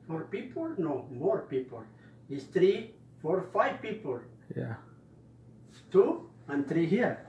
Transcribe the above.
4 people? No, more people. It's 3, 4, 5 people. Yeah. 2 and 3 here.